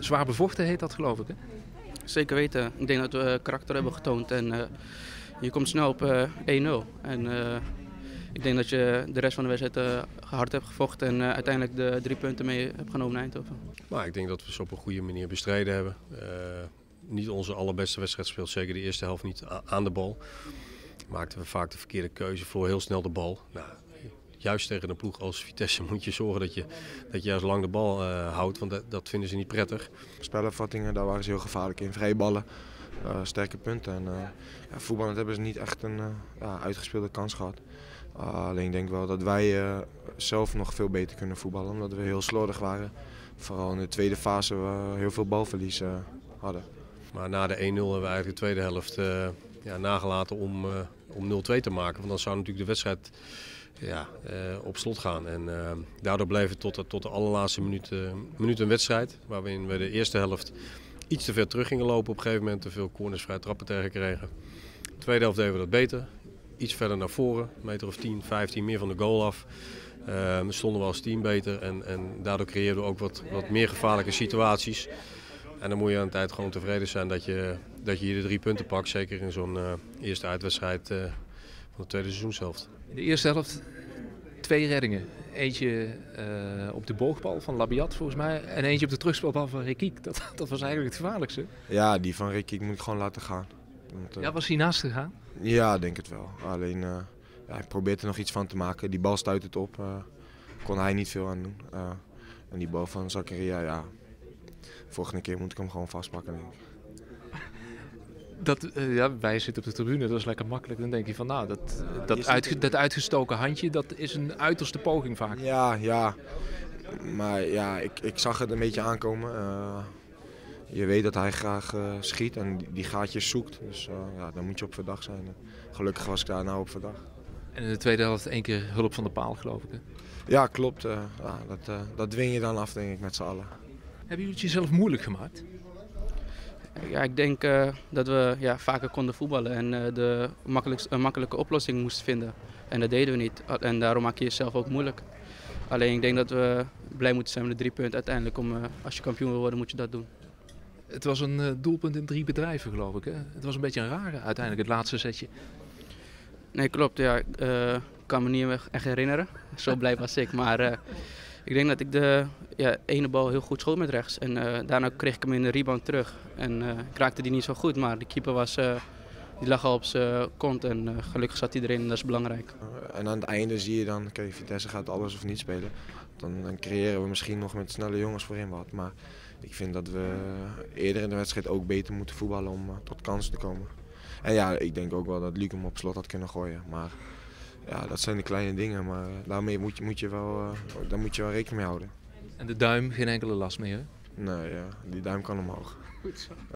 Zwaar bevochten heet dat, geloof ik, hè? Zeker weten. Ik denk dat we karakter hebben getoond en je komt snel op 1-0. En ik denk dat je de rest van de wedstrijd hard hebt gevochten en uiteindelijk de 3 punten mee hebt genomen naar Eindhoven. Maar ik denk dat we ze op een goede manier bestreden hebben. Niet onze allerbeste wedstrijd gespeeld, zeker de eerste helft niet aan de bal. Maakten we vaak de verkeerde keuze voor heel snel de bal. Nou, juist tegen een ploeg als Vitesse moet je zorgen dat je juist lang de bal houdt, want dat vinden ze niet prettig. Spelervattingen, daar waren ze heel gevaarlijk in. Vrije ballen, sterke punten. En voetballend hebben ze niet echt een uitgespeelde kans gehad. Alleen ik denk wel dat wij zelf nog veel beter kunnen voetballen, omdat we heel slordig waren. Vooral in de tweede fase we heel veel balverlies hadden. Maar na de 1-0 hebben we eigenlijk de tweede helft nagelaten om 0-2 te maken. Want dan zou natuurlijk de wedstrijd op slot gaan. En daardoor bleef het tot de allerlaatste minuut een wedstrijd. Waarin we de eerste helft iets te ver terug gingen lopen op een gegeven moment. Te veel corners, vrije trappen tegenkregen. De tweede helft deden we dat beter. Iets verder naar voren, een meter of 10, 15 meer van de goal af. Stonden we als team beter en daardoor creëerden we ook wat meer gevaarlijke situaties. En dan moet je aan de tijd gewoon tevreden zijn dat je hier de 3 punten pakt. Zeker in zo'n eerste uitwedstrijd van de tweede seizoenshelft. In de eerste helft 2 reddingen. Eentje op de boogbal van Labiat volgens mij en eentje op de terugspelbal van Rekiek. Dat was eigenlijk het gevaarlijkste. Ja, die van Rekiek moet ik gewoon laten gaan. Want, Was hij naast gegaan? Ja, denk het wel. Alleen hij probeert er nog iets van te maken. Die bal stuit het op. Kon hij niet veel aan doen. En die bal van Zakaria, volgende keer moet ik hem gewoon vastpakken, denk ik. Wij zitten op de tribune, dat is lekker makkelijk. Dan denk je van dat uitgestoken handje, dat is een uiterste poging vaak. Ja. Maar ja, ik zag het een beetje aankomen. Je weet dat hij graag schiet en die gaatjes zoekt. Dus dan moet je op verdag zijn. Gelukkig was ik daar nou op verdag. En in de tweede helft 1 keer hulp van de paal, geloof ik, hè? Ja, klopt. Dat dwing je dan af, denk ik, met z'n allen. Hebben jullie het jezelf moeilijk gemaakt? Ja, ik denk dat we vaker konden voetballen en een makkelijke oplossing moesten vinden. En dat deden we niet. En daarom maak je jezelf ook moeilijk. Alleen ik denk dat we blij moeten zijn met de 3 punten uiteindelijk. Als je kampioen wil worden, moet je dat doen. Het was een doelpunt in 3 bedrijven, geloof ik, hè? Het was een beetje een rare uiteindelijk, het laatste setje. Nee, klopt. Ja. Ik kan me niet echt herinneren. Zo blij was ik. Maar ik denk dat ik de ene bal heel goed schoot met rechts. En daarna kreeg ik hem in de rebound terug. En ik raakte die niet zo goed, maar de keeper die lag al op zijn kont. En gelukkig zat hij erin en dat is belangrijk. En aan het einde zie je dan, Vitesse gaat alles of niet spelen. Dan creëren we misschien nog met snelle jongens voorin wat. Maar ik vind dat we eerder in de wedstrijd ook beter moeten voetballen om tot kansen te komen. En ja, ik denk ook wel dat Luc hem op slot had kunnen gooien. Maar ja, dat zijn de kleine dingen, maar daarmee moet je wel rekening mee houden. En de duim geen enkele last meer, hè? Nee, die duim kan omhoog. Goed zo.